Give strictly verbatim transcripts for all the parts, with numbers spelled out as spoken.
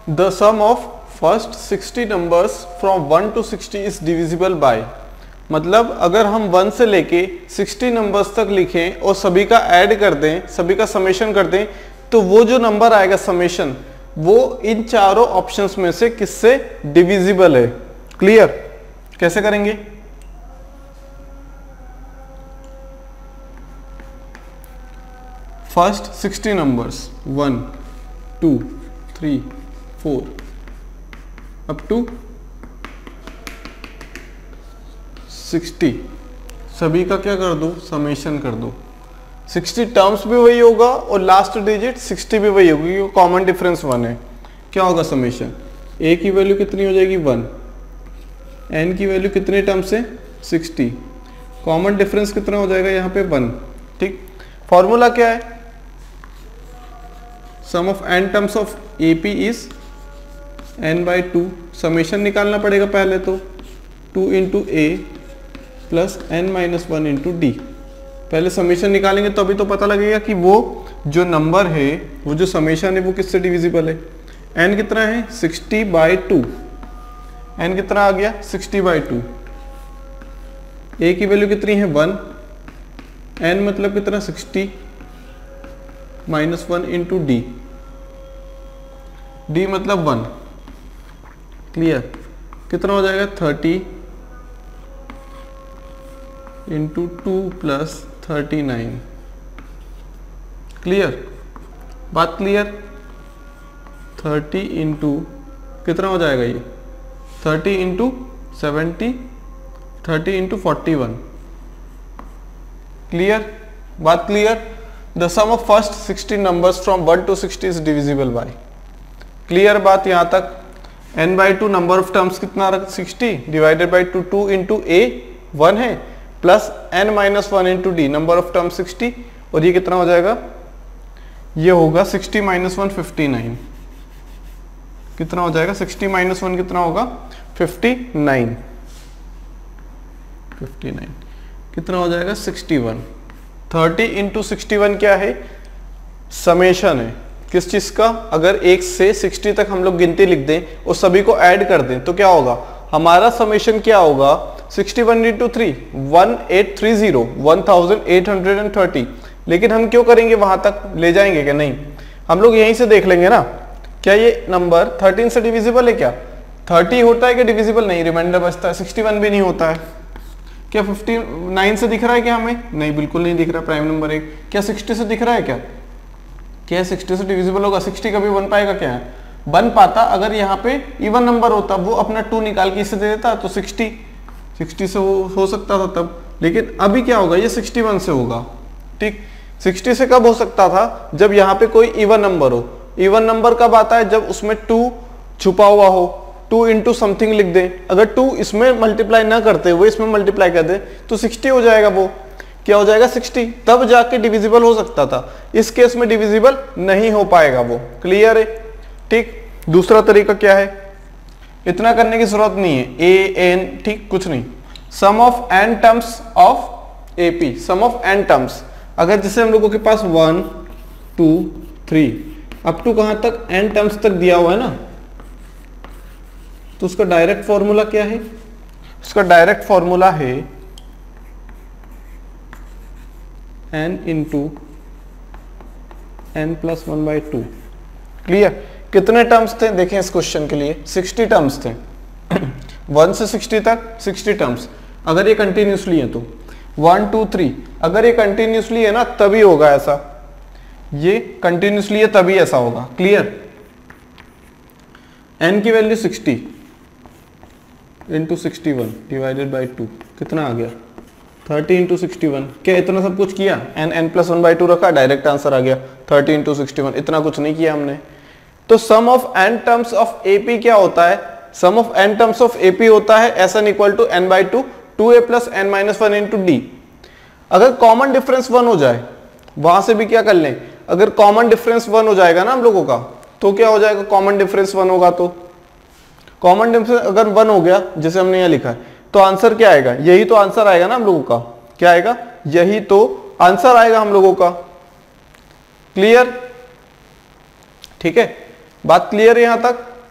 The sum of first sixty numbers from one to sixty is divisible by, मतलब अगर हम one से लेके सिक्सटी नंबर्स तक लिखें और सभी का ऐड कर दें, सभी का समेशन कर दें, तो वो जो नंबर आएगा समेशन, वो इन चारों ऑप्शंस में से किससे डिविजिबल है। क्लियर? कैसे करेंगे? First sixty numbers one two three four up to sixty, सभी का क्या कर दो, समेशन कर दो। सिक्सटी टर्म्स भी वही होगा और लास्ट डिजिट सिक्सटी भी वही होगी, क्योंकि कॉमन डिफरेंस वन है। क्या होगा समेशन? ए की वैल्यू कितनी हो जाएगी वन, एन की वैल्यू कितने टर्म्स है सिक्सटी, कॉमन डिफरेंस कितना हो जाएगा यहाँ पे वन। ठीक, फॉर्मूला क्या है? Sum of n terms of A P is n by two, summation निकालना पड़ेगा पहले तो, two into a plus n minus one into d. पहले समेशन निकालेंगे तो अभी तो पता लगेगा कि वो जो नंबर है, वो जो समेशन है वो किससे डिविजिबल है। एन कितना है सिक्सटी बाई टू, एन कितना आ गया सिक्सटी बाई टू, ए की वैल्यू कितनी है वन, एन मतलब कितना sixty minus one into d, d मतलब वन। क्लियर? कितना हो जाएगा thirty into two plus thirty nine. Clear? बात क्लियर? थर्टी इंटू कितना हो जाएगा ये, thirty into seventy, thirty into forty one. Clear? बात clear? The sum of first sixty numbers from one to sixty is divisible by. Clear बात यहाँ तक? n by two number of terms कितना रख sixty divided by two, to into a one है, plus n minus one into d number of term sixty, और ये कितना हो जाएगा, ये होगा sixty minus one fifty nine. कितना हो जाएगा सिक्सटी माइनस वन कितना होगा फिफ्टी नाइन, फिफ्टी नाइन कितना हो जाएगा sixty one. Thirty into sixty one क्या है, समेशन है किस चीज का, अगर एक से सिक्सटी तक हम लोग गिनती लिख दें और सभी को ऐड कर दें तो क्या होगा, हमारा समेशन क्या होगा, sixty one into three one eight three zero one thousand eight hundred and thirty. लेकिन हम क्यों करेंगे वहां तक, ले जाएंगे क्या, नहीं, हम लोग यहीं से देख लेंगे ना, क्या ये नंबर थर्टीन से डिविजिबल है क्या, थर्टी होता है कि डिविजिबल नहीं, रिमाइंडर बचता है, सिक्सटी वन भी नहीं होता है, क्या फिफ्टी नाइन से दिख रहा है क्या हमें, नहीं बिल्कुल नहीं दिख रहा प्राइम नंबर एक, क्या सिक्सटी से दिख रहा है क्या, क्या सिक्सटी से डिविजिबल होगा, सिक्सटी कभी बन पाएगा क्या है, बन पाता अगर यहाँ पे इवन नंबर होता, वो अपना टू निकाल के इसे दे देता तो सिक्सटी सिक्सटी से हो, हो सकता था तब, लेकिन अभी क्या होगा, ये सिक्सटी वन से होगा। ठीक, सिक्सटी से कब हो सकता था, जब यहाँ पे कोई इवन नंबर हो, इवन नंबर कब आता है, जब उसमें टू छुपा हुआ हो, टू इंटू समथिंग लिख दें, अगर टू इसमें मल्टीप्लाई ना करते हुए इसमें मल्टीप्लाई कर दे तो सिक्सटी हो जाएगा, वो क्या हो जाएगा सिक्सटी, तब जाके डिविजिबल हो सकता था, इस केस में डिविजिबल नहीं हो पाएगा वो। क्लियर है? ठीक, दूसरा तरीका क्या है, इतना करने की जरूरत नहीं है, ए एन ठीक कुछ नहीं, sum of n terms of AP, sum of n terms, अगर जैसे हम लोगों के पास one two three up to कहां तक एन टर्म्स तक दिया हुआ है ना, तो उसका डायरेक्ट फॉर्मूला क्या है, उसका डायरेक्ट फॉर्मूला है n into n plus one by two. Clear? कितने टर्म्स थे देखें इस क्वेश्चन के लिए, सिक्सटी टर्म्स थे वन से सिक्सटी तक सिक्सटी टर्म्स, अगर ये कंटिन्यूसली है तो वन टू थ्री, अगर ये कंटिन्यूसली है ना तभी होगा ऐसा, ये कंटिन्यूसली है तभी ऐसा होगा। क्लियर? एन की value sixty into sixty one divided by two कितना आ गया थर्टी इंटू सिक्सटी वन। क्या इतना सब कुछ किया, n n plus one by two रखा, डायरेक्ट आंसर आ गया थर्टी इंटू सिक्सटी वन, इतना कुछ नहीं किया हमने। तो sum of n terms of AP क्या होता है, sum of n terms of AP होता है S n equal to n by two, two a plus n minus one into d. अगर कॉमन डिफरेंस वन हो जाए, वहां से भी क्या कर लें, अगर कॉमन डिफरेंस वन हो जाएगा ना हम लोगों का, तो क्या हो जाएगा, कॉमन डिफरेंस वन होगा तो कॉमन डिफरेंस अगर वन हो गया जैसे हमने यहाँ लिखा है तो आंसर क्या आएगा, यही तो आंसर आएगा ना हम लोगों का, क्या आएगा, यही तो आंसर आएगा हम लोगों का। क्लियर? ठीक है, बात क्लियर है यहां तक?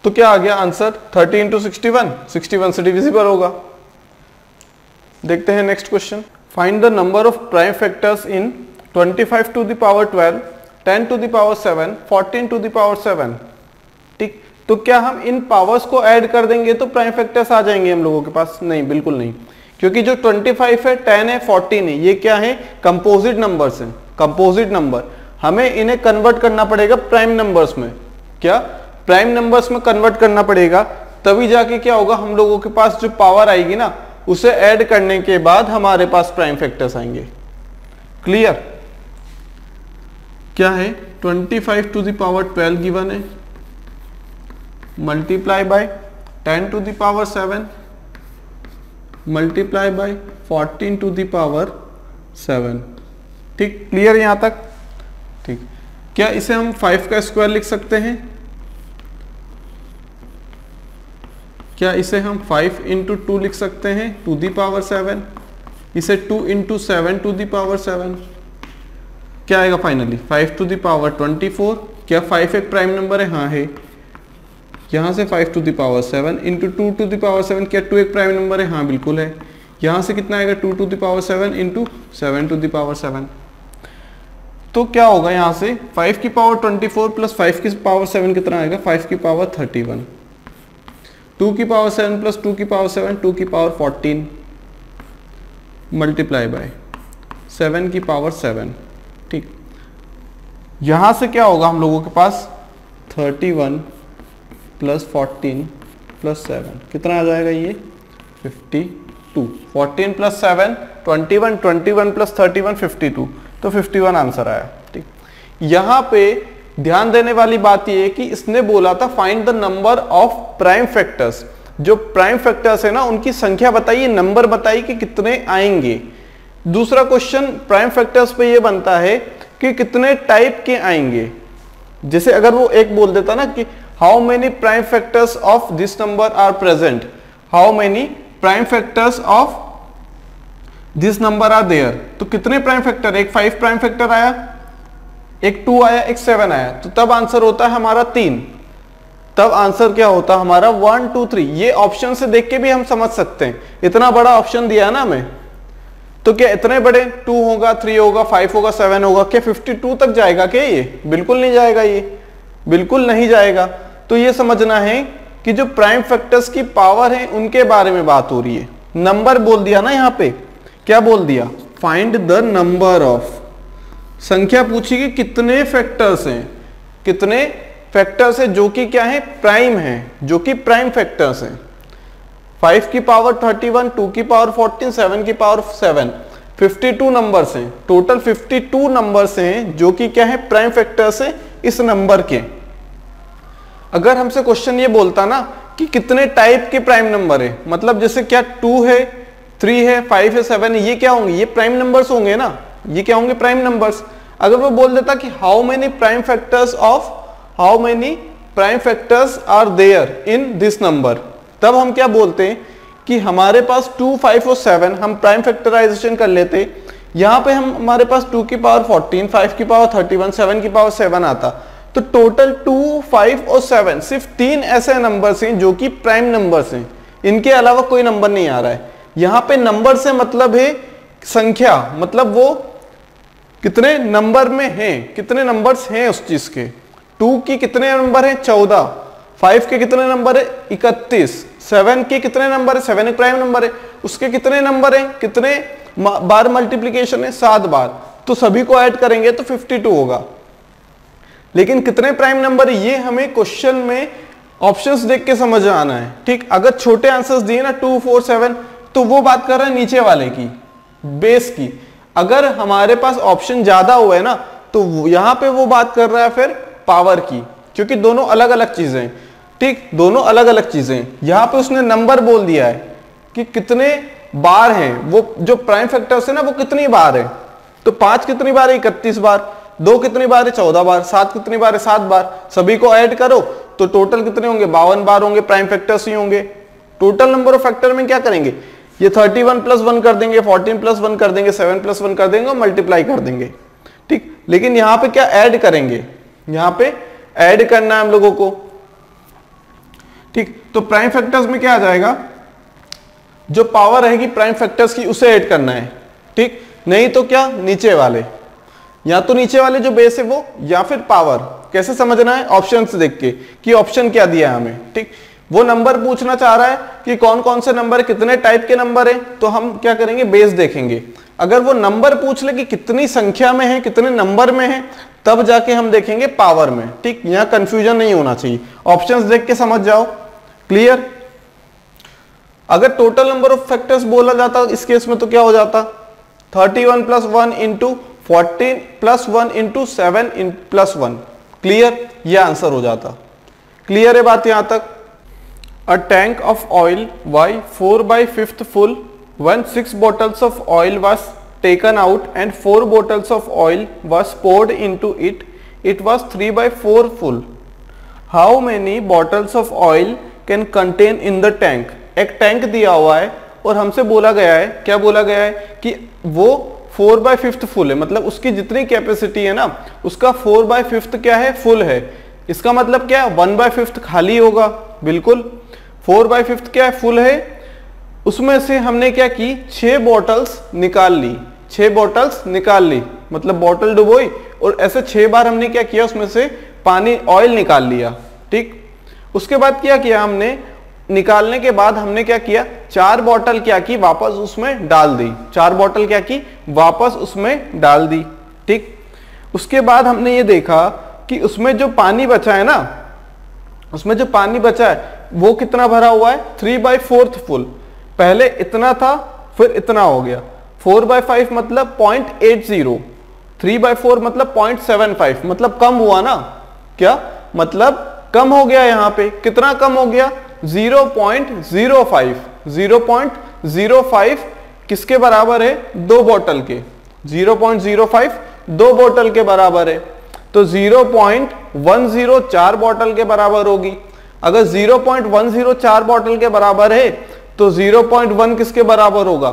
तो क्या आ गया answer thirty into sixty one, sixty one से डिविजिबल होगा। देखते हैं next question. Find the number of prime factors in twenty five to the power twelve, ten to the power seven, fourteen to the power seven. ठीक, तो क्या हम इन powers को add कर देंगे तो प्राइम फैक्टर्स आ जाएंगे हम लोगों के पास? नहीं, बिल्कुल नहीं, क्योंकि जो ट्वेंटी फाइव है, टेन है, फोर्टीन है, ये क्या है? कंपोजिट नंबर्स हैं, कंपोजिट नंबर। हमें इन्हें कन्वर्ट करना पड़ेगा प्राइम नंबर्स में। क्या? प्राइम नंबर्स में कन्वर्ट करना पड़ेगा, तभी जाके क्या होगा, हम लोगों के पास जो पावर आएगी ना, उसे ऐड करने के बाद हमारे पास प्राइम फैक्टर्स आएंगे। क्लियर? क्या है? Twenty five to the power twelve given है, multiply by ten to the power seven, multiply by fourteen to the power seven. ठीक, क्लियर यहां तक? ठीक, क्या इसे हम फाइव का स्क्वायर लिख सकते हैं? क्या इसे हम फाइव इंटू टू लिख सकते हैं टू दी पावर सेवन? इसे two into seven to the power seven. क्या आएगा finally? Five to the power twenty four. क्या फाइव एक प्राइम नंबर है? हाँ है। यहां से five to the power seven into two to the power seven. क्या टू एक प्राइम नंबर है? हाँ बिल्कुल है। यहां से कितना आएगा? Two to the power seven into seven to the power seven. तो क्या होगा यहां से? फाइव की power twenty four plus five की पावर सेवन कितना आएगा? फाइव की पावर थर्टी वन। टू की पावर सेवन प्लस टू की पावर सेवन, टू की power fourteen, multiply by seven की पावर सेवन। ठीक, यहां से क्या होगा हम लोगों के पास? Thirty one plus fourteen plus seven कितना आ जाएगा? ये fifty two. Fourteen plus seven twenty one, twenty one plus thirty one fifty two, तो फिफ्टी वन आंसर आया। ठीक, यहां पे ध्यान देने वाली बात यह है कि इसने बोला था find the number of prime factors. जो प्राइम फैक्टर्स है ना, उनकी संख्या बताइए, नंबर बताइए कि कितने आएंगे। दूसरा क्वेश्चन प्राइम फैक्टर्स पे ये बनता है कि कितने टाइप के आएंगे। जैसे अगर वो एक बोल देता ना कि how many prime factors of this number are present, how many prime factors of this number are there, तो कितने प्राइम फैक्टर? एक फाइव प्राइम फैक्टर आया, एक टू आया, एक सेवन आया, तो तब आंसर होता है हमारा तीन। तब आंसर क्या होता है हमारा? One two three. ये ऑप्शन से देख के भी हम समझ सकते हैं, इतना बड़ा ऑप्शन दिया है ना हमें, तो क्या इतने बड़े टू होगा, थ्री होगा, फाइव होगा, सेवन होगा, क्या फिफ्टी टू तक जाएगा क्या? ये बिल्कुल नहीं जाएगा, ये बिल्कुल नहीं जाएगा। तो ये समझना है कि जो प्राइम फैक्टर्स की पावर है उनके बारे में बात हो रही है। नंबर बोल दिया ना, यहां पे क्या बोल दिया? फाइंड द नंबर ऑफ, संख्या पूछी कि कितने फैक्टर्स हैं, कितने फैक्टर्स हैं जो कि क्या है? प्राइम है, जो कि प्राइम फैक्टर्स हैं। फाइव की पावर थर्टी वन, टू की पावर फोर्टीन, सेवन की power seven, fifty two numbers हैं, टोटल फिफ्टी टू नंबर्स हैं जो कि क्या है? प्राइम फैक्टर्स हैं इस नंबर के। अगर हमसे क्वेश्चन ये बोलता ना कि कितने टाइप के प्राइम नंबर है, मतलब जैसे क्या टू है, थ्री है, फाइव है, सेवन है, ये क्या होंगे? ये प्राइम नंबर्स होंगे ना, ये क्या होंगे? Prime numbers. अगर वो बोल देता कि how many prime factors of, how many prime factors are there in this number, तब हम क्या बोलते हैं कि हमारे पास टू, फाइव और सेवन, हम प्राइम फैक्टराइजेशन कर लेते। यहां पे हम हमारे पास टू की पावर फोर्टीन, फाइव की पावर थर्टी वन, सेवन की पावर सेवन आता, तो टोटल टू, फाइव और सेवन, सिर्फ तीन ऐसे नंबर्स हैं जो कि प्राइम नंबर्स हैं, इनके अलावा कोई नंबर नहीं आ रहा है। यहां पे नंबर से मतलब है संख्या, मतलब वो कितने नंबर में हैं, कितने नंबर्स हैं उस चीज के। टू की कितने नंबर है? चौदह। फाइव के कितने नंबर है? इकतीस। सेवन के कितने नंबर है? सेवन एक प्राइम नंबर है, उसके कितने नंबर है? कितने बार मल्टीप्लीकेशन है? सात बार। तो सभी को ऐड करेंगे तो फिफ्टी टू होगा। लेकिन कितने प्राइम नंबर है ये हमें क्वेश्चन में ऑप्शंस देख के समझ आना है। ठीक, अगर छोटे आंसर्स दिए ना टू, फोर, सेवन, तो वो बात कर रहे हैं नीचे वाले की, बेस की। अगर हमारे पास ऑप्शन ज्यादा हुआ है ना, तो यहां पे वो बात कर रहा है फिर पावर की, क्योंकि दोनों अलग अलग चीजें। ठीक, दोनों अलग अलग चीजें। यहां पे उसने नंबर बोल दिया है कि कितने बार हैं वो, जो प्राइम फैक्टर्स है ना वो कितनी बार है। तो पांच कितनी बार है? इकतीस बार। दो कितनी बार है? चौदह बार। सात कितनी बार है? सात बार। सभी को ऐड करो तो टोटल कितने होंगे? बावन बार होंगे, प्राइम फैक्टर्स ही होंगे। टोटल नंबर ऑफ फैक्टर में क्या करेंगे? ये थर्टी वन प्लस वन कर देंगे, फोर्टीन प्लस वन कर देंगे, सेवन प्लस वन कर देंगे और मल्टीप्लाई कर देंगे। ठीक, लेकिन यहां पे क्या ऐड करेंगे? यहां पे ऐड करना है हम लोगों को। ठीक, तो प्राइम फैक्टर्स में क्या आ जाएगा, जो पावर रहेगी प्राइम फैक्टर्स की उसे ऐड करना है। ठीक, नहीं तो क्या, नीचे वाले, या तो नीचे वाले जो बेस है वो, या फिर पावर। कैसे समझना है, ऑप्शन से देख के कि ऑप्शन क्या दिया है हमें। ठीक, वो नंबर पूछना चाह रहा है कि कौन कौन से नंबर, कितने टाइप के नंबर है, तो हम क्या करेंगे, बेस देखेंगे। अगर वो नंबर पूछ ले कि कितनी संख्या में है, कितने नंबर में है, तब जाके हम देखेंगे पावर में। ठीक, यहां कंफ्यूजन नहीं होना चाहिए, ऑप्शंस देख के समझ जाओ। क्लियर। अगर टोटल नंबर ऑफ फैक्टर्स बोला जाता इस केस में तो क्या हो जाता, thirty one plus one into fourteen plus one into seven plus one. Clear, ये आंसर हो जाता। क्लियर है बात यहां तक। A tank of oil why four by fifth full when six bottles of oil was taken out and four bottles of oil was poured into it, it was three by four full. How many bottles of oil can contain in the tank? एक tank दिया हुआ है और हमसे बोला गया है, क्या बोला गया है कि वो फोर बाय फिफ्थ फुल है, मतलब उसकी जितनी कैपेसिटी है ना उसका फोर बाय फिफ्थ क्या है, फुल है। इसका मतलब क्या है, वन बाय फिफ्थ खाली होगा। बिल्कुल, फोर बाय फिफ्थ क्या है, फुल है। उसमें से हमने क्या की, छह बॉटल्स निकाल ली, छह बॉटल्स निकाल ली, मतलब बॉटल डुबोई और ऐसे छह बार हमने क्या किया, उसमें से पानी ऑयल निकाल लिया। ठीक, उसके बाद क्या किया हमने, निकालने के बाद हमने क्या किया, चार बॉटल क्या की, वापस उसमें डाल दी, चार बॉटल क्या की, वापस उसमें डाल दी। ठीक, उसके बाद हमने ये देखा कि उसमें जो पानी बचा है ना, उसमें जो पानी बचा है वो कितना भरा हुआ है, थ्री बाई फोर्थ फुल। पहले इतना था फिर इतना हो गया, फोर बाय फाइव मतलब point eight zero, three by four मतलब पॉइंट सेवन फाइव, मतलब कम हुआ ना, क्या मतलब कम हो गया। यहां पे कितना कम हो गया, zero point zero five, zero point zero five किसके बराबर है, दो बोतल के, ज़ीरो पॉइंट ज़ीरो फाइव दो बोतल के बराबर है, तो ज़ीरो पॉइंट वन ज़ीरो चार बोतल के बराबर होगी। अगर ज़ीरो पॉइंट वन ज़ीरो चार बोतल के बराबर है तो ज़ीरो पॉइंट वन किसके बराबर होगा,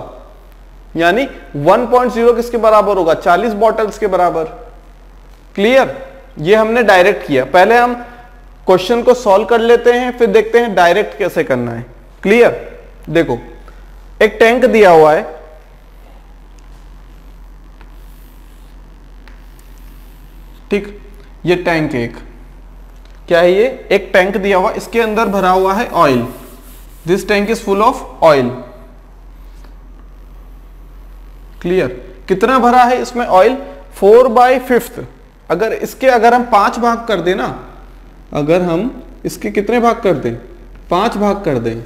यानी वन पॉइंट ज़ीरो किसके बराबर होगा, चालीस बॉटल्स के बराबर। क्लियर, ये हमने डायरेक्ट किया। पहले हम क्वेश्चन को सॉल्व कर लेते हैं फिर देखते हैं डायरेक्ट कैसे करना है। क्लियर, देखो एक टैंक दिया हुआ है, ठीक, ये टैंक एक क्या है, ये एक टैंक दिया हुआ, इसके अंदर भरा हुआ है oil. This tank is full of oil. Clear, कितना भरा है इसमें ऑयल, फोर बाई फिफ्थ। अगर इसके अगर हम पांच भाग कर दें ना, अगर हम इसके कितने भाग कर दें, पांच भाग कर दें,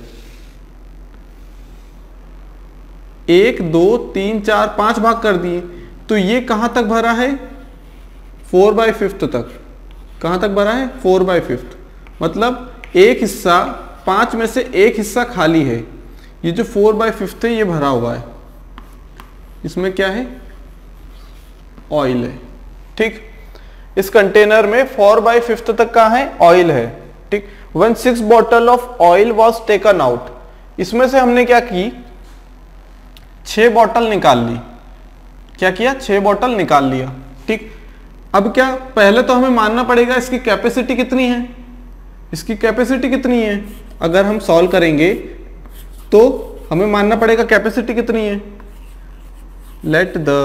एक दो तीन चार पांच भाग कर दिए, तो ये कहां तक भरा है, फोर बाई फिफ्थ तक। कहां तक भरा है, फोर बाई फिफ्थ, मतलब एक हिस्सा, पांच में से एक हिस्सा खाली है। ये जो फोर बाई फिफ्थ है ये भरा हुआ है, इसमें क्या है, ऑयल है। ठीक, इस कंटेनर में फोर बाई फिफ्थ तक का है, ऑयल है। ठीक, one six bottle of oil was taken out, इसमें से हमने क्या की, छह बॉटल निकाल ली। क्या किया, छह बॉटल निकाल लिया। ठीक, अब क्या, पहले तो हमें मानना पड़ेगा इसकी कैपेसिटी कितनी है, इसकी कैपेसिटी कितनी है। अगर हम सॉल्व करेंगे तो हमें मानना पड़ेगा कैपेसिटी कितनी है। Let the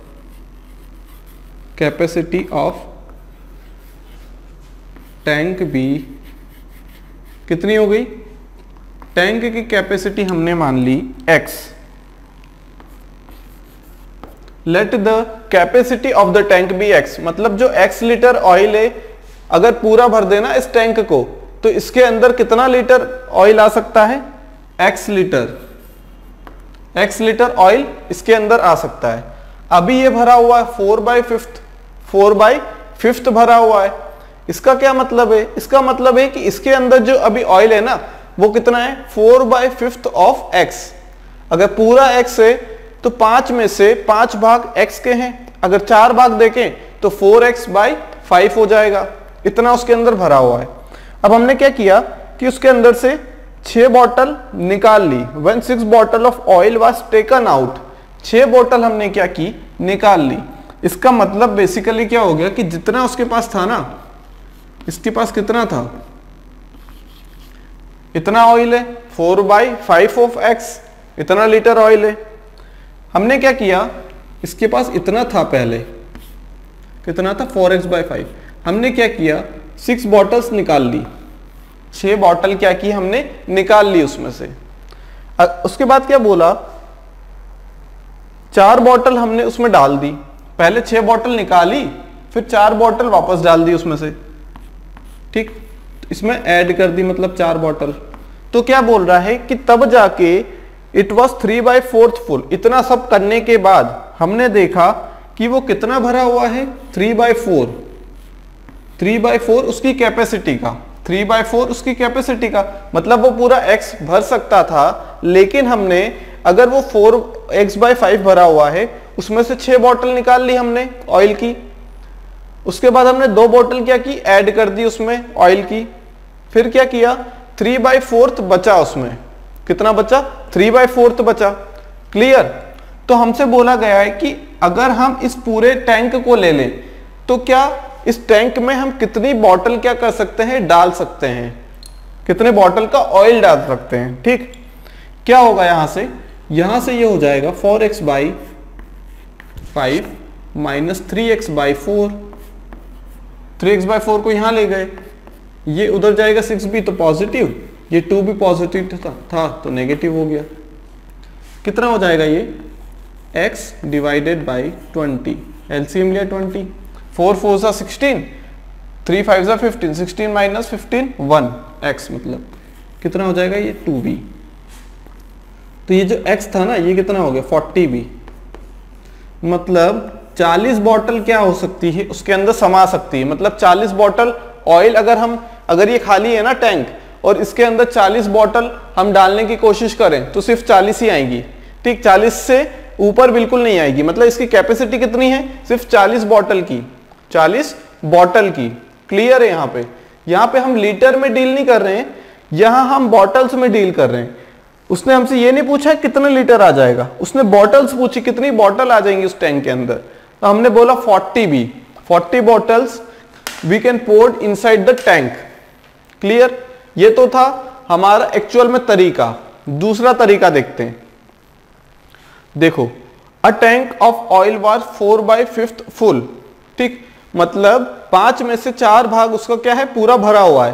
capacity of tank be, कितनी हो गई, टैंक की कैपेसिटी हमने मान ली x। Let the capacity of the tank be x, मतलब जो x लीटर ऑयल है अगर पूरा भर देना इस टैंक को, तो इसके अंदर कितना लीटर ऑयल आ सकता है, x litre, x litre oil इसके अंदर आ सकता है। अभी ये भरा हुआ है four by fifth, four by fifth भरा हुआ है। इसका क्या मतलब है, इसका मतलब है कि इसके अंदर जो अभी ऑयल है ना वो कितना है, four by fifth of x। अगर पूरा x है तो पांच में से पांच भाग x के हैं, अगर चार भाग देखें तो फोर एक्स बाई फाइव हो जाएगा। इतना उसके अंदर भरा हुआ है। अब हमने क्या किया कि उसके अंदर से छह बॉटल निकाल ली। When six bottle of oil was taken out, छह बॉटल हमने क्या की, निकाल ली। इसका मतलब बेसिकली क्या हो गया कि जितना उसके पास था ना, इसके पास कितना था, इतना ऑयल है, four by five of x, इतना लीटर ऑयल है। हमने क्या किया, इसके पास इतना था पहले, कितना था, फोर एक्स बाई फाइव। हमने क्या किया, सिक्स बॉटल्स निकाल ली, छह बॉटल क्या की हमने निकाल ली उसमें से। उसके बाद क्या बोला, चार बॉटल हमने उसमें डाल दी, पहले छह बॉटल निकाली फिर चार बॉटल वापस डाल दी उसमें से, ठीक, इसमें ऐड कर दी मतलब चार बॉटल। तो क्या बोल रहा है कि तब जाके it was three by fourth full. इतना सब करने के बाद हमने देखा कि वो कितना भरा हुआ है, three by four, three by four उसकी कैपेसिटी का, थ्री बाई फोर उसकी कैपेसिटी का, मतलब वो पूरा एक्स भर सकता था, लेकिन हमने अगर वो फोर एक्स बाई फाइव भरा हुआ है उसमें से छह बॉटल निकाल ली हमने ऑयल की। उसके बाद हमने दो बोतल क्या की, ऐड कर दी उसमें ऑयल की। फिर क्या किया, थ्री बाई फोर्थ बचा, उसमें कितना बचा, थ्री बाई फोर्थ बचा। क्लियर। तो हमसे बोला गया है कि अगर हम इस पूरे टैंक को ले लें तो क्या इस टैंक में हम कितनी बॉटल क्या कर सकते हैं, डाल सकते हैं, कितने बॉटल का ऑयल डाल सकते हैं। ठीक, क्या होगा यहां से, यहां से ये हो जाएगा four x by five minus three x by four, three x by four को यहां ले गए, ये उधर जाएगा सिक्स भी तो पॉजिटिव, ये टू भी पॉजिटिव था, था तो नेगेटिव हो गया। कितना हो जाएगा ये, x divided by twenty, LCM लिया ट्वेंटी, फोर फोर सा सिक्सटीन, थ्री फाइव सा fifteen, sixteen minus fifteen one, x मतलब कितना हो जाएगा ये टू बी। तो ये जो x था ना ये कितना हो गया फोर्टी बी, मतलब चालीस बॉटल क्या हो सकती है उसके अंदर समा सकती है। मतलब चालीस बॉटल ऑयल अगर हम, अगर ये खाली है ना टैंक और इसके अंदर चालीस बॉटल हम डालने की कोशिश करें तो सिर्फ चालीस ही आएंगी। ठीक, चालीस से ऊपर बिल्कुल नहीं आएगी। मतलब इसकी कैपेसिटी कितनी है, सिर्फ चालीस बॉटल की, चालीस बॉटल की। क्लियर है। यहाँ पे यहाँ पे हम लीटर में डील नहीं कर रहे हैं, यहाँ हम बॉटल्स में डील कर रहे हैं। उसने हमसे ये नहीं पूछा कितने लीटर आ जाएगा, उसने बॉटल्स पूछी कितनी बॉटल आ जाएंगी उस टैंक के अंदर। तो हमने बोला forty b, forty bottles we can poured inside the tank. Clear. ये तो था हमारा एक्चुअल में तरीका। दूसरा तरीका देखते हैं। देखो, a tank of oil was four by fifth full. ठीक, मतलब पांच में से चार भाग उसका क्या है, पूरा भरा हुआ है।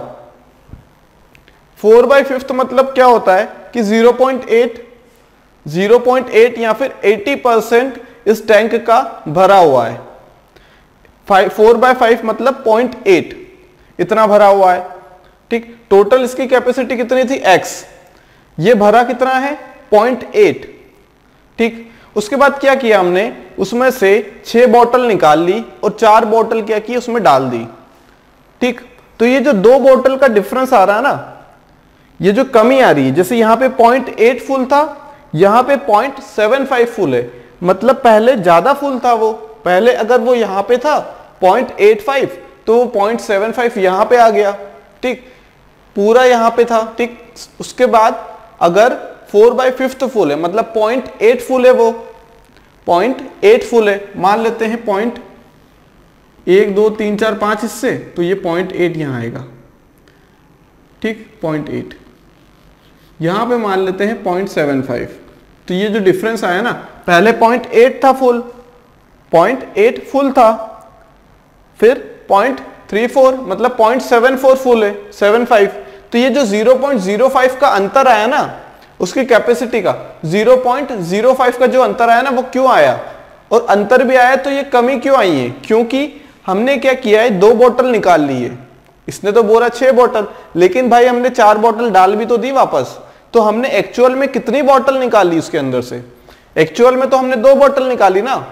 फोर बाई फिफ्थ मतलब क्या होता है कि zero point eight, zero point eight या फिर अस्सी परसेंट इस टैंक का भरा हुआ है। फोर बाय फाइव मतलब पॉइंट एट, इतना भरा हुआ है। ठीक, टोटल इसकी कैपेसिटी कितनी थी x, ये भरा कितना है पॉइंट एट। ठीक, उसके बाद क्या किया हमने, उसमें से छह बोतल निकाल ली और चार बोतल क्या की उसमें डाल दी। ठीक, तो ये जो दो बोतल का डिफरेंस आ रहा है ना, ये जो कमी आ रही है, जैसे यहां पे पॉइंट एट फुल था, यहां पे पॉइंट सेवन फाइव फुल है। मतलब पहले ज्यादा फुल था वो, पहले अगर वो यहां पे था पॉइंट एट फाइव तो वो पॉइंट सेवन फाइव यहां पे आ गया। ठीक, पूरा यहां पे था। ठीक, उसके बाद अगर फोर बाई फिफ्थ फुल है मतलब पॉइंट एट फुल है, वो पॉइंट एट फुल है, मान लेते हैं पॉइंट एक दो तीन चार पांच इससे, तो ये पॉइंट एट यहां आएगा। ठीक, पॉइंट एट यहां पे मान लेते हैं पॉइंट सेवन फाइव। तो ये जो डिफरेंस आया ना, पहले पॉइंट एट था फुल, पॉइंट एट फुल था, फिर पॉइंट थ्री फोर मतलब पॉइंट सेवन फोर फुल है, सेवन फाइव। तो ये जो ज़ीरो पॉइंट ज़ीरो फाइव का अंतर आया ना उसकी कैपेसिटी का, ज़ीरो पॉइंट ज़ीरो फाइव का जो अंतर आया ना वो क्यों आया, और अंतर भी आया तो ये कमी क्यों आई है, क्योंकि हमने क्या किया है, दो बोतल निकाल ली है। इसने तो बोला छह बोतल, लेकिन भाई हमने चार बोतल डाल भी तो दी वापस। तो हमने एक्चुअल में कितनी बोतल निकाली उसके अंदर से, एक्चुअल में तो हमने दो बोतल निकाली ना,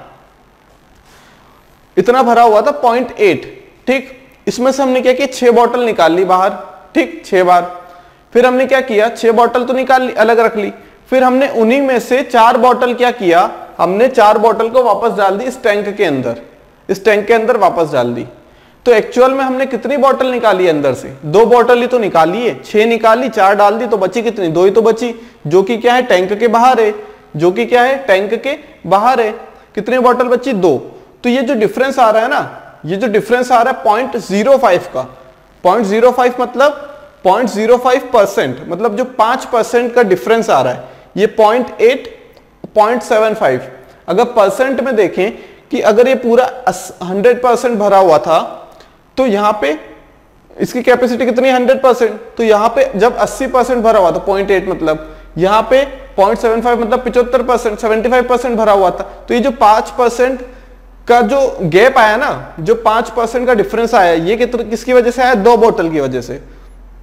इतना भरा हुआ था पॉइंट एट। ठीक, इसमें से हमने क्या किया, छह बोतल निकाल ली बाहर। ठीक, छह बार। फिर हमने क्या किया, छह बोतल तो निकाल ली, अलग रख ली। फिर हमने उन्हीं में से चार बोतल क्या किया, हमने चार बोतल को वापस डाल दी इस टैंक के अंदर, इस टैंक के अंदर वापस डाल दी। तो एक्चुअल में हमने कितनी बोतल निकाली अंदर से, दो बोतल ही तो निकाली है, छह निकाली, चार डाल दी, तो बची कितनी, दो ही तो बची, जो कि क्या है टैंक के बाहर है, जो कि क्या है टैंक के बाहर है। कितनी बोतल बची, दो। तो ये जो डिफरेंस आ रहा है ना, ये जो डिफरेंस आ रहा है पॉइंट जीरो फाइव का, पॉइंट जीरो फाइव मतलब पॉइंट जीरो फाइव परसेंट, मतलब जो पांच परसेंट का डिफरेंस आ रहा है ये point eight point seven five. अगर परसेंट में देखें कि अगर ये पूरा हंड्रेड परसेंट भरा हुआ था तो यहां पे इसकी कैपेसिटी कितनी है हंड्रेड परसेंट, तो यहां पे जब अस्सी परसेंट भरा हुआ था पॉइंट एट मतलब यहां पे पॉइंट सेवन फाइव मतलब पिछहत्तर परसेंट सेवेंटी फाइव परसेंट भरा हुआ था। तो ये जो पांच परसेंट का जो गैप आया ना, जो पांच परसेंट का डिफरेंस आया ये कितने किसकी वजह से आया, दो बोतल की वजह से।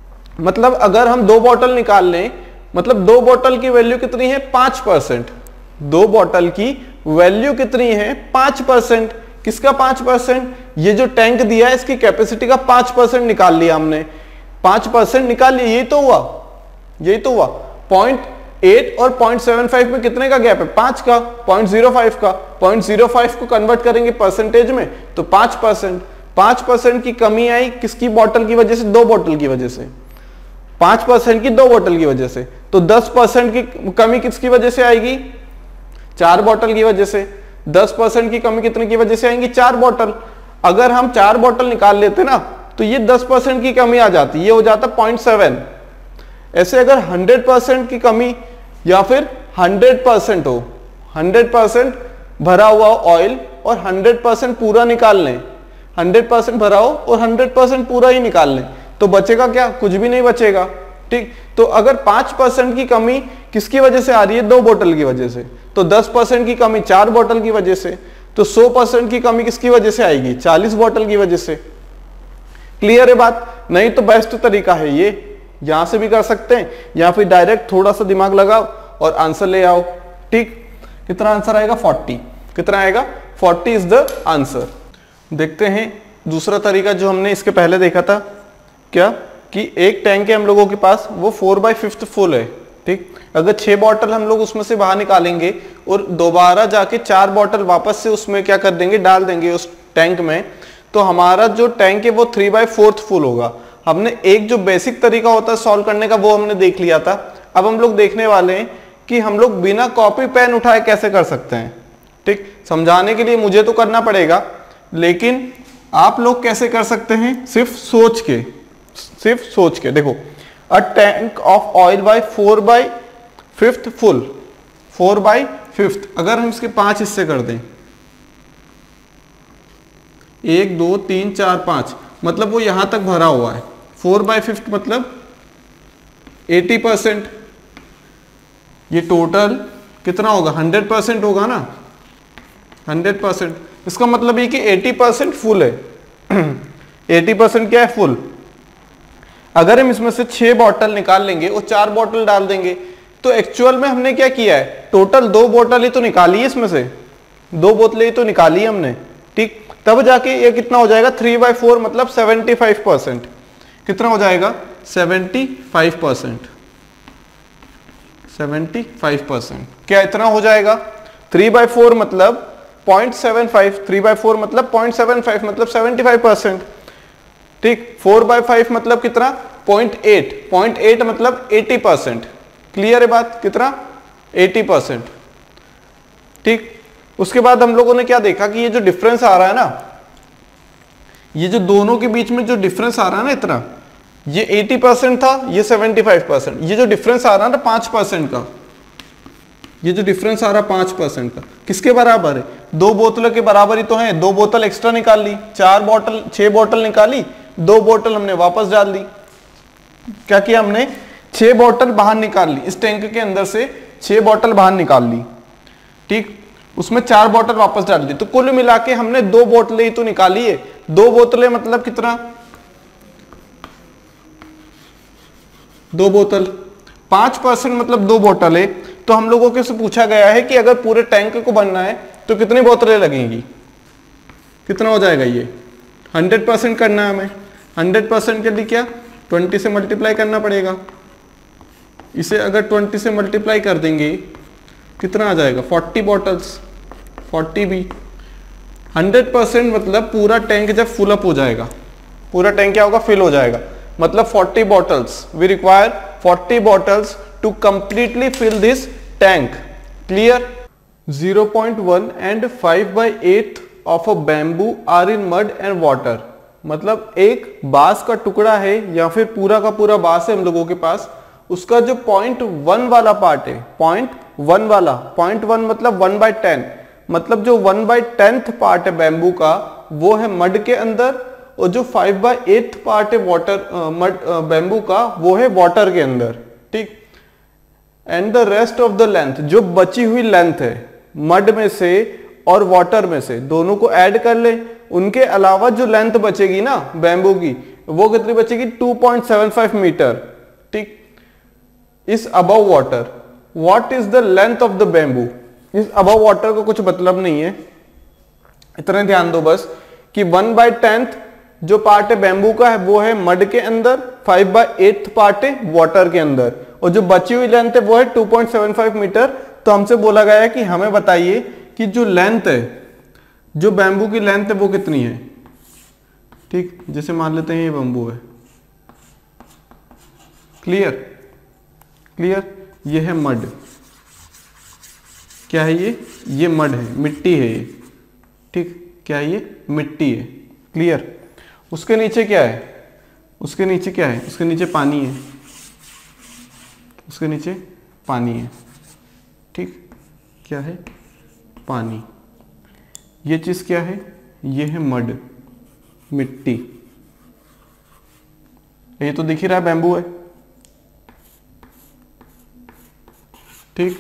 मतलब अगर हम दो बोतल निकाल लें, मतलब दो बोतल की वैल्यू कितनी है पांच परसेंट, दो बोतल की वैल्यू कितनी है पांच परसेंट। किसका पांच परसेंट, ये जो टैंक दिया है इसकी कैपेसिटी का पांच परसेंट निकाल लिया हमने, पांच परसेंट निकाल लिया, यही तो हुआ, यही तो हुआ। पॉइंट एट और पॉइंट सेवन फाइव में कितने का गैप है, पांच का, पॉइंट जीरो फाइव का। पॉइंट जीरो फाइव को कन्वर्ट करेंगे परसेंटेज में तो पांच परसेंट, पांच परसेंट की कमी आई किसकी बोतल की वजह से, दो बोतल की वजह से, पांच परसेंट की दो बोतल की वजह से। तो दस परसेंट की कमी किसकी वजह से आएगी, चार बोतल की वजह से। दस परसेंट की कमी कितने की वजह से आएंगी, चार बोतल। अगर हम चार बोतल निकाल लेते ना तो ये दस परसेंट की कमी आ जाती, ये हो जाता पॉइंट सेवन। ऐसे अगर हंड्रेड परसेंट की कमी या फिर हंड्रेड परसेंट हो, हंड्रेड परसेंट भरा हुआ ऑयल और हंड्रेड परसेंट पूरा निकाल लें, हंड्रेड परसेंट भरा हो और हंड्रेड परसेंट पूरा ही निकाल लें तो बचेगा क्या, कुछ भी नहीं बचेगा। ठीक, तो अगर पांच परसेंट की कमी किसकी वजह से आ रही है, दो बोतल की वजह से, तो दस परसेंट की कमी चार बोतल की वजह से, तो सौ परसेंट की कमी किसकी वजह से आएगी, चालीस बोतल की वजह से। क्लियर है बात, नहीं तो बेस्ट तरीका है ये, यहां से भी कर सकते हैं या फिर डायरेक्ट थोड़ा सा दिमाग लगाओ और आंसर ले आओ। ठीक, कितना आंसर आएगा, फोर्टी। कितना आएगा, फोर्टी इज द आंसर। देखते हैं दूसरा तरीका जो हमने इसके पहले देखा था, क्या कि एक टैंक है हम लोगों के पास, वो फोर बाई फिफ्थ फुल है। ठीक, अगर छह बॉटल हम लोग उसमें से बाहर निकालेंगे और दोबारा जाके चार बॉटल वापस से उसमें क्या कर देंगे, डाल देंगे उस टैंक में, तो हमारा जो टैंक है वो थ्री बाई फोर्थ फुल होगा। हमने एक जो बेसिक तरीका होता है सॉल्व करने का वो हमने देख लिया था। अब हम लोग देखने वाले हैं कि हम लोग बिना कॉपी पेन उठाए कैसे कर सकते हैं। ठीक, समझाने के लिए मुझे तो करना पड़ेगा, लेकिन आप लोग कैसे कर सकते हैं, सिर्फ सोच के, सिर्फ सोच के। देखो, a tank of oil by four by fifth full, four by fifth, अगर हम इसके पांच हिस्से कर दें, एक दो तीन चार पांच, मतलब वो यहां तक भरा हुआ है। फोर बाई फिफ्थ मतलब एटी परसेंट। ये टोटल कितना होगा, हंड्रेड परसेंट होगा ना, हंड्रेड परसेंट। इसका मतलब ये कि एटी परसेंट फुल है। एटी परसेंट क्या है, फुल। अगर हम इसमें से छह बॉटल निकाल लेंगे और चार बॉटल डाल देंगे तो एक्चुअल में हमने क्या किया है, टोटल दो बॉटल ही तो निकाली है, इसमें से दो बोतलें ही तो निकाली है हमने। ठीक, तब जाके ये कितना हो जाएगा, थ्री बाई फोर मतलब सेवेंटी फाइव परसेंट। कितना हो जाएगा, seventy five percent, seventy five percent. क्या इतना हो जाएगा, थ्री बाई फोर मतलब point seven five, three by four मतलब पॉइंट सेवन फाइव मतलब सेवेंटी फाइव परसेंट। ठीक, फोर बाई फाइव मतलब कितना, पॉइंट एट, पॉइंट एट मतलब एटी परसेंट। क्लियर है बात, कितना, एटी परसेंट। ठीक, उसके बाद हम लोगों ने क्या देखा कि ये जो डिफरेंस आ रहा है ना, ये जो दोनों के बीच में जो डिफरेंस आ रहा है ना इतना, ये एटी परसेंट था, ये सेवेंटी फाइव परसेंट। ये जो डिफरेंस आ रहा है ना पांच परसेंट का, ये जो डिफरेंस आ रहा है पांच परसेंट का, किसके बराबर है, दो बोतलों के बराबर ही तो है। दो बोतल एक्स्ट्रा निकाल ली, चार बोतल, छह बोतल निकाली, दो बोतल हमने वापस डाल दी। क्या किया हमने, छह बोतल बाहर निकाल ली, इस टैंक के अंदर से छह बोतल बाहर निकाल ली। ठीक, उसमें चार बोतल वापस डाल दी, तो कुल मिला के हमने दो बोतलें ही तो निकाली है। दो बोतलें मतलब कितना, दो बोतल, पांच परसेंट मतलब दो बोतल है। तो हम लोगों के से पूछा गया है कि अगर पूरे टैंक को बनना है तो कितनी बोतलें लगेंगी, कितना हो जाएगा, ये हंड्रेड परसेंट करना है हमें। हंड्रेड परसेंट के लिए क्या, ट्वेंटी से मल्टीप्लाई करना पड़ेगा। इसे अगर ट्वेंटी से मल्टीप्लाई कर देंगे कितना आ जाएगा, फोर्टी बॉटल्स, फोर्टी भी। हंड्रेड परसेंट मतलब पूरा टैंक जब फुल अप हो जाएगा, पूरा टैंक क्या होगा, फिल हो जाएगा, मतलब forty bottles. We require forty bottles to completely fill this tank. Clear. zero point one and five by eight of a bamboo are in mud and water. मतलब एक बांस का टुकड़ा है या फिर पूरा का पूरा बांस है हम लोगों के पास, उसका जो पॉइंट वन वाला पार्ट है, पॉइंट वन वाला, पॉइंट वन मतलब वन बाय टेन, मतलब जो वन बाय टेंथ पार्ट है बैम्बू का वो है मड के अंदर, और जो फाइव बाय एट्थ पार्ट है वाटर मड बैम्बू का वो है वाटर के अंदर, ठीक। And the rest of the length, जो बची हुई लेंथ है मड में से और वाटर में से, दोनों को ऐड कर ले, उनके अलावा जो लेंथ बचेगी ना बैम्बू की वो कितनी बचेगी, two point seven five metre, ठीक। Is above water, what is the length of the bamboo, is above water को कुछ मतलब नहीं है, इतने ध्यान दो बस कि वन बाय टेंथ जो पार्ट है बैम्बू का है वो है मड के अंदर, फाइव बाय एट्थ पार्ट है वाटर के अंदर, और जो बची हुई लेंथ है वो है two point seven five metre. तो हमसे बोला गया है कि हमें बताइए कि जो लेंथ है, जो बैम्बू की लेंथ है वो कितनी है, ठीक। जैसे मान लेते हैं ये बैम्बू है, क्लियर क्लियर, ये है मड, क्या है ये ये मड है, मिट्टी है ये, ठीक। क्या है ये, मिट्टी है, क्लियर। उसके नीचे क्या है, उसके नीचे क्या है, उसके नीचे पानी है, उसके नीचे पानी है, ठीक। क्या है, पानी। ये चीज क्या है, ये है मड, मिट्टी। ये तो दिख ही रहा है बैम्बू है, ठीक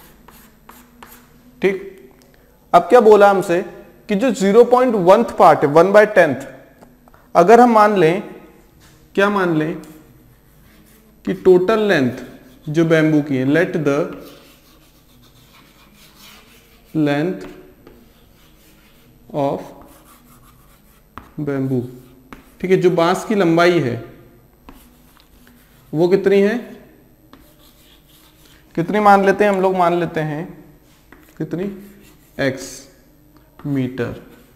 ठीक। अब क्या बोला हमसे कि जो जीरो पॉइंट वन पार्ट है, वन बाय टेंथ, अगर हम मान लें, क्या मान लें कि टोटल लेंथ जो बैम्बू की है, let the length of bamboo, ठीक है, जो बांस की लंबाई है वो कितनी है, कितनी मान लेते हैं हम लोग, मान लेते हैं कितनी, x metre,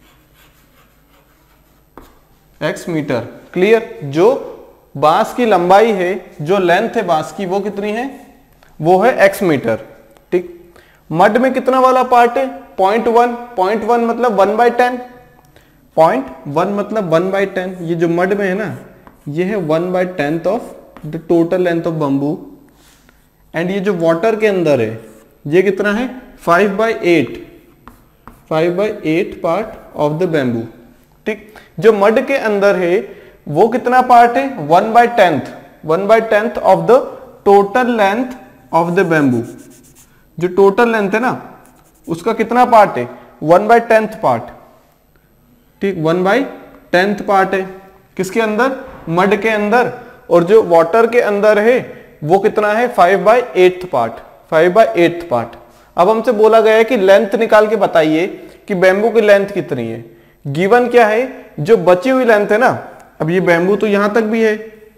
x metre, clear. जो बांस की लंबाई है, जो लेंथ है बांस की वो कितनी है, वो है x मीटर, ठीक। मड में कितना वाला पार्ट है, पॉइंट वन, पॉइंट वन मतलब one by ten, point one मतलब वन बाई टेन, ये जो मड में है ना ये है one by tenth of the total length of bamboo. And ये जो वाटर के अंदर है ये कितना है, five by eight, five by eight part of the bamboo, ठीक। जो मड के अंदर है वो कितना पार्ट है, one by tenth, one by tenth of the total length of the bamboo. जो टोटल लेंथ है ना उसका कितना पार्ट है, वन बाई टेंथ पार्ट, ठीक, वन बाई टेंथ पार्ट है किसके अंदर, मड के अंदर। और जो वाटर के अंदर है वो कितना है, five by eighth part, five by eighth part. अब हमसे बोला गया है कि लेंथ निकाल के बताइए कि बैम्बू की लेंथ कितनी है। गिवन क्या है, जो बची हुई लेंथ है ना, अब ये बैम्बू तो यहां तक भी है,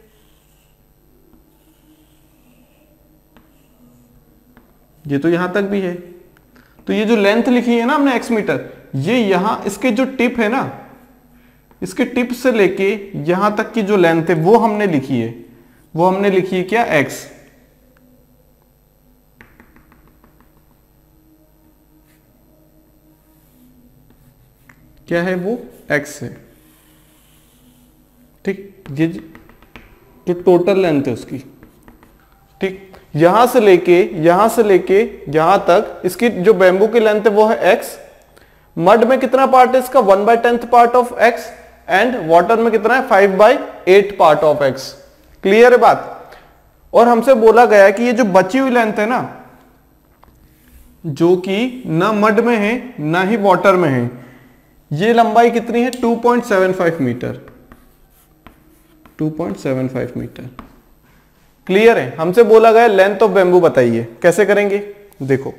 ये तो यहां तक भी है, तो ये जो लेंथ लिखी है ना हमने एक्स मीटर, ये यहां इसके जो टिप है ना, इसके टिप से लेके यहां तक की जो लेंथ है वो हमने लिखी है, वो हमने लिखी है क्या, एक्स। क्या है वो, एक्स है, ठीक। ये जो टोटल लेंथ है उसकी, ठीक, यहां से लेके यहां से लेके यहां तक इसकी जो बैम्बू की लेंथ है वो है एक्स। मड में कितना पार्ट है इसका, one by tenth part of x, and water में कितना है, five by eight part of x. Clear है बात। और हमसे बोला गया है कि ये जो बची हुई लेंथ है ना, जो कि ना मड में है ना ही वाटर में है, ये लंबाई कितनी है, two point seven five metre, two point seven five metre. Clear है। हमसे बोला गया लेंथ ऑफ बैम्बू बताइए, कैसे करेंगे, देखो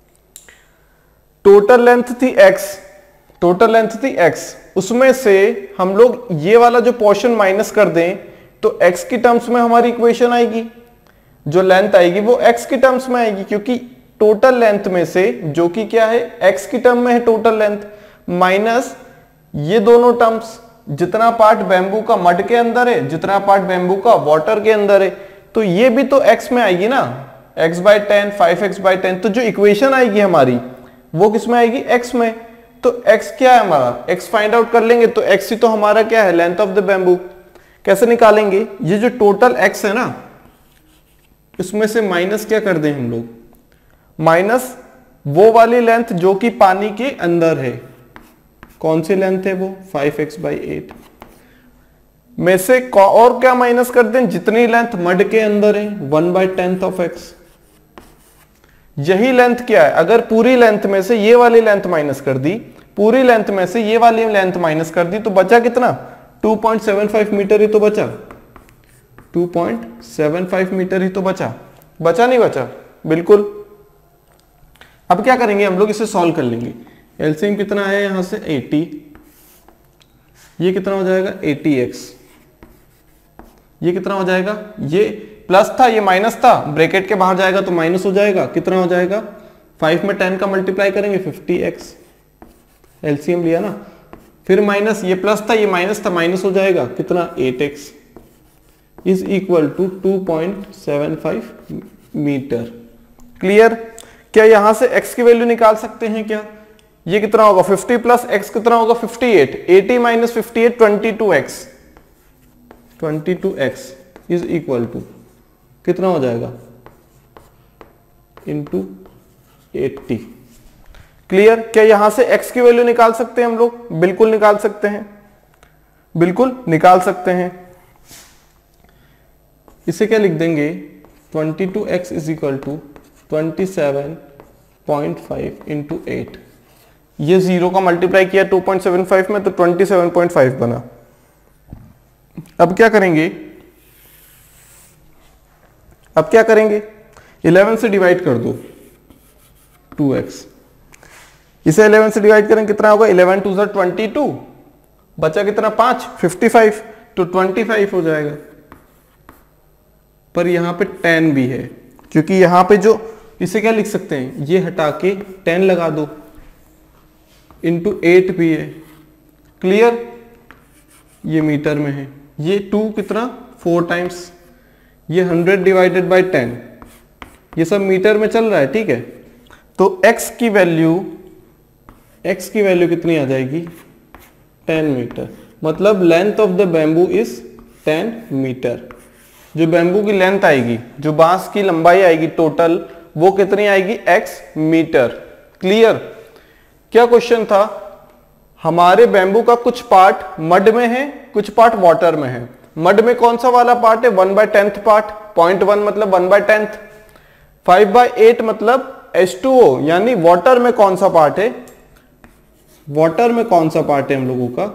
टोटल लेंथ थी x, टोटल लेंथ थी x, उसमें से हम लोग ये वाला जो पोर्शन माइनस कर दें तो x की टर्म्स में हमारी इक्वेशन आएगी, जो लेंथ आएगी वो x की टर्म्स में आएगी, क्योंकि टोटल लेंथ में से, जो कि क्या है x की टर्म में है टोटल लेंथ, माइनस ये दोनों टर्म्स, जितना पार्ट बैम्बू का मड के अंदर है, जितना पार्ट बैम्बू का वाटर के अंदर है, तो ये भी तो x में आएगी ना, x by ten, five x by ten. तो जो इक्वेशन आएगी हमारी वो किस में आएगी, x में। तो x क्या है हमारा, x फाइंड आउट कर लेंगे। तो x ही तो हमारा क्या है, लेंथ ऑफ द बैम्बू। कैसे निकालेंगे, ये जो टोटल x है ना, इसमें से माइनस क्या कर दें हम लोग, माइनस वो वाली लेंथ जो कि पानी के अंदर है। कौन सी लेंथ है वो, फाइव एक्स बाई एट में से और क्या माइनस कर दें, जितनी लेंथ मड के अंदर है, one by tenth of x. यही लेंथ क्या है, अगर पूरी लेंथ में से ये वाली लेंथ माइनस कर दी, पूरी लेंथ में से ये वाली लेंथ माइनस कर दी, तो बचा कितना, two point seven five metre ही तो बचा, two point seven five metre ही तो बचा, बचा नहीं बचा, बिल्कुल। अब क्या करेंगे हम लोग, इसे सॉल्व कर लेंगे। एलसीएम कितना है यहां से एटी, ये कितना हो जाएगा एटी एक्स, ये कितना हो जाएगा, ये प्लस था ये माइनस था, ब्रैकेट के बाहर जाएगा तो माइनस हो जाएगा, कितना हो जाएगा, फाइव में टेन का मल्टीप्लाई करेंगे फिफ्टी एक्स, एलसीएम लिया ना, फिर माइनस, ये प्लस था ये माइनस था, माइनस हो जाएगा कितना, eight x is equal to two point seven five metre. Clear. क्या यहां से x की वैल्यू निकाल सकते हैं क्या, ये कितना होगा, फिफ्टी प्लस x कितना होगा, fifty eight, eighty minus fifty eight, twenty two x, twenty two x is equal to कितना हो जाएगा, इंटू एट्टी। क्लियर। क्या यहां से x की वैल्यू निकाल सकते हैं हम लोग, बिल्कुल निकाल सकते हैं, बिल्कुल निकाल सकते हैं। इसे क्या लिख देंगे, twenty two x is equal to twenty seven point five into eight, ये जीरो का मल्टीप्लाई किया टू पॉइंट सेवन फाइव में तो ट्वेंटी सेवन पॉइंट फाइव बना। अब क्या करेंगे, अब क्या करेंगे, इलेवन से डिवाइड कर दो, टू एक्स, इसे इलेवन से डिवाइड करें कितना होगा, इलेवन टू ज़ा ट्वेंटी टू, बचा कितना पांच, फिफ्टी फाइव, तो ट्वेंटी फाइव हो जाएगा। पर यहां पे टेन भी है, क्योंकि यहां पे जो, इसे क्या लिख सकते हैं, ये हटा के टेन लगा दो, इंटू एट भी है। क्लियर। ये मीटर में है, ये टू कितना, फोर टाइम्स, ये हंड्रेड डिवाइडेड बाई टेन, ये सब मीटर में चल रहा है, ठीक है। तो x की वैल्यू, x की वैल्यू कितनी आ जाएगी, टेन मीटर, मतलब length of the bamboo is ten metre. जो बैम्बू की लेंथ आएगी, जो बांस की लंबाई आएगी टोटल, वो कितनी आएगी, x मीटर। क्लियर। क्या क्वेश्चन था, हमारे बैम्बू का कुछ पार्ट मड में है, कुछ पार्ट वाटर में है। मड में कौन सा वाला पार्ट है, one by tenth part, point one मतलब one by tenth, five by eight मतलब एच टू ओ, यानी वाटर में कौन सा पार्ट है, वाटर में कौन सा पार्ट है हम लोगों का,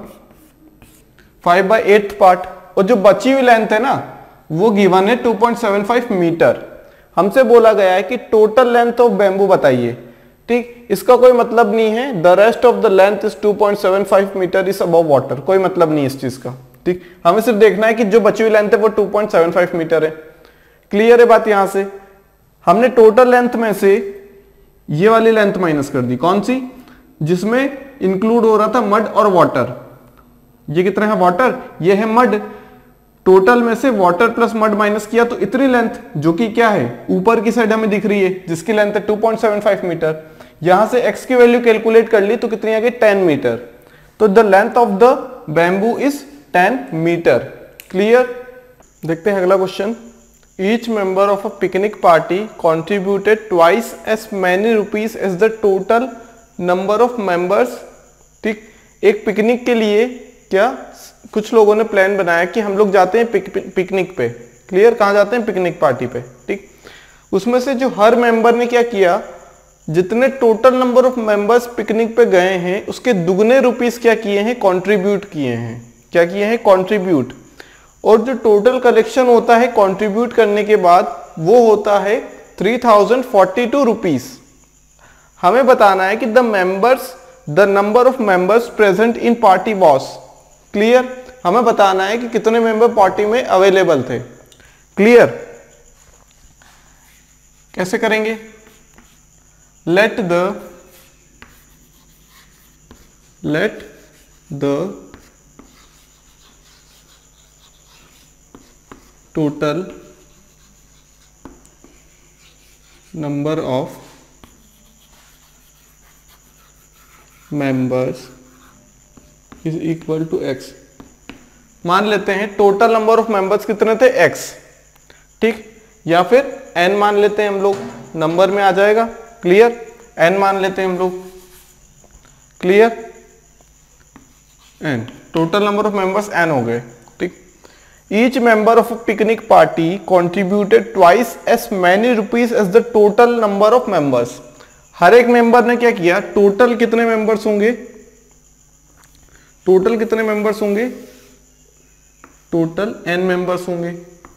फाइव बाय एट पार्ट। और जो बची हुई लेंथ है ना, वो गिवन है two point seven five metre. हमसे बोला गया है कि टोटल लेंथ ऑफ बैम्बू बताइए, ठीक। इसका कोई मतलब नहीं है, the rest of the length is two point seven five metre is above water, कोई मतलब नहीं इस चीज का, ठीक। हमें सिर्फ देखना है कि जो बची हुई लेंथ है वो two point seven five metre है। क्लियर है बात। यहां से हमने टोटल लेंथ में से ये वाली लेंथ माइनस कर दी, कौन सी, जिसमें इंक्लूड हो रहा था मड और वाटर। ये कितना है, वाटर, ये है मड। टोटल में से वाटर प्लस मड माइनस किया तो इतनी लेंथ, जो कि क्या है, ऊपर की साइड हमें दिख रही है, जिसकी लेंथ है two point seven five metre. यहां से x की वैल्यू कैलकुलेट कर ली तो कितनी आ गई, टेन मीटर। तो the length of the bamboo is ten metre. Clear. देखते हैं अगला question. Each member of a picnic party contributed twice as many rupees as the total number of members. ठीक, एक पिकनिक के लिए क्या कुछ लोगों ने प्लान बनाया कि हम लोग जाते हैं पिक, पिक, पिकनिक पे। क्लियर। कहाँ जाते हैं, पिकनिक पार्टी पे। ठीक, उसमें से जो हर मेंबर ने क्या किया, जितने total number of members picnic पे गए हैं उसके दुगने रुपीस क्या किए हैं, कंट्रीब्यूट किए हैं। क्या किए हैं, कंट्रीब्यूट। और जो टोटल कलेक्शन होता है कंट्रीब्यूट करने के बाद वो होता है three thousand forty two rupees. हमें बताना है कि the members the number of members present in party was. Clear. हमें बताना है कि कितने मेंबर पार्टी में अवेलेबल थे। क्लियर। कैसे करेंगे, let the let the total number of members is equal to x. मान लेते हैं टोटल नंबर ऑफ मेंबर्स कितने थे, एक्स, ठीक, या फिर एन मान लेते हैं हम लोग, नंबर में आ जाएगा, क्लियर, एन मान लेते हैं हम लोग, clear, n, total number of members n हो गए, ठीक। Each member of a picnic party contributed twice as many rupees as the total number of members. हर एक मेंबर ने क्या किया, टोटल कितने मेंबर्स होंगे, टोटल कितने मेंबर्स होंगे, टोटल एन मेंबर्स होंगे,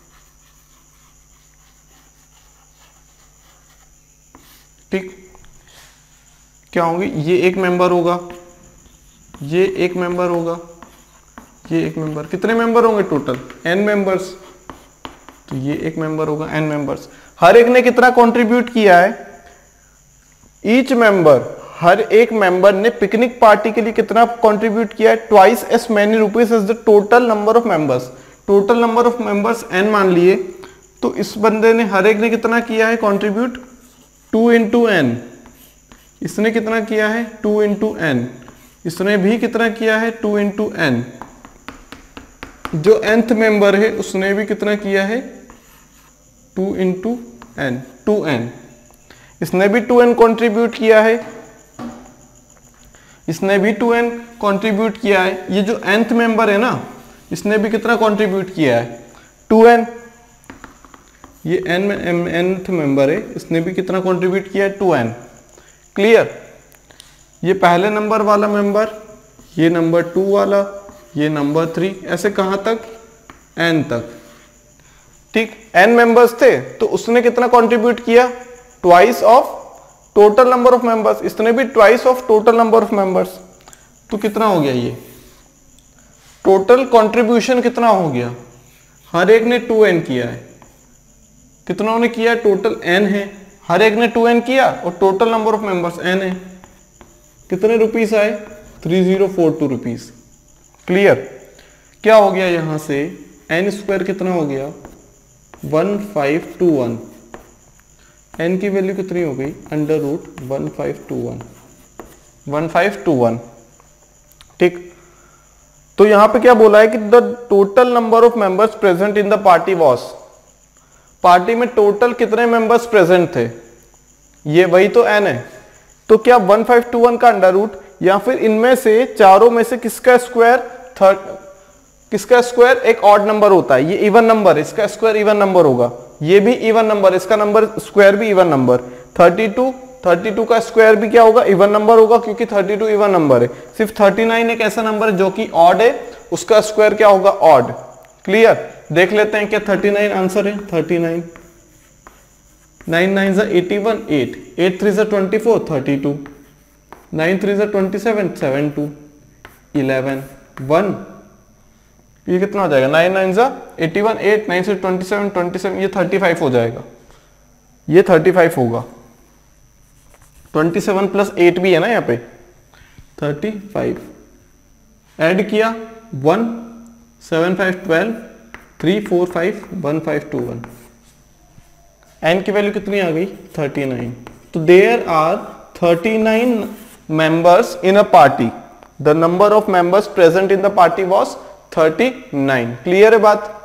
ठीक, क्या होंगे, ये एक मेंबर होगा, ये एक मेंबर होगा, ये एक मेंबर, कितने मेंबर होंगे टोटल, एन मेंबर्स, तो ये एक मेंबर होगा, एन मेंबर्स। हर एक ने कितना कंट्रीब्यूट किया है, ईच मेंबर, हर एक मेंबर ने पिकनिक पार्टी के लिए कितना कंट्रीब्यूट किया है, twice as many rupees as the total number of members. Total number of members n मान लिए, तो इस बंदे ने, हर एक ने कितना किया है कंट्रीब्यूट, टू इंटू एन, इसने कितना किया है, टू इंटू एन, इसने भी कितना किया है, टू इंटू एन, जो nth मेंबर है उसने भी कितना किया है, two into n, two n, इसने भी टू एन कंट्रीब्यूट किया है, इसने भी टू एन कंट्रीब्यूट किया है, ये जो nth मेंबर है ना, इसने भी कितना कंट्रीब्यूट किया है, टू एन, ये n nth मेंबर है, इसने भी कितना कंट्रीब्यूट किया है, टू एन, क्लियर। ये पहले नंबर वाला मेंबर, ये नंबर टू वाला, ये नंबर थ्री, ऐसे कहां तक, एन तक, ठीक। एन मेंबर्स थे तो उसने कितना कंट्रीब्यूट किया, twice of total number of members, इसने भी twice of total number of members, तो कितना हो गया, ये टोटल कंट्रीब्यूशन कितना हो गया, हर एक ने टू एन किया है, कितना ने किया, टोटल एन है, हर एक ने टू एन किया और total number of members n है, कितने रुपीस आए, three zero four two rupees, clear. क्या हो गया यहां से, एन स्क्वायर कितना हो गया, one five two one, n की वैल्यू कितनी हो गई, under root one five two one, one five two one, ठीक। तो यहां पे क्या बोला है कि the total number of members present in the party was, party में टोटल कितने मेंबर्स प्रेजेंट थे, ये वही तो एन है, तो क्या वन फाइव टू वन का अंडर रूट, या फिर इनमें से चारों में से किसका स्क्वायर, थर्ड, किसका स्क्वायर एक ऑड नंबर होता है, ये इवन नंबर, इसका स्क्वायर इवन नंबर होगा, ये भी इवन नंबर, इसका नंबर स्क्वायर भी even number, thirty two, thirty two का स्क्वायर भी क्या होगा, इवन नंबर होगा, क्योंकि थर्टी टू इवन नंबर है। सिर्फ थर्टी नाइन एक ऐसा नंबर है जो कि ऑड है, उसका स्क्वायर क्या होगा, ऑड, क्लियर। देख लेते हैं क्या थर्टी नाइन आंसर है, थर्टी नाइन, नाइन नाइन जा eighty one, eight, eight three जा twenty four, thirty two, nine three जा twenty seven, seven two, eleven, one, ये कितना हो जाएगा, नाइन नाइन जा एटी वन, एट, नाइन से ट्वेंटी सेवन, ट्वेंटी सेवन, ये थर्टी फाइव हो जाएगा, ये थर्टी फाइव होगा, ट्वेंटी सेवन प्लस एट भी है ना यहाँ पे, थर्टी फाइव, ऐड किया one, seven five twelve, three four five, one five two one, n की वैल्यू कितनी आ गई, थर्टी नाइन। तो there are thirty nine members in a party, the number of members present in the party was thirty nine, clear है बात।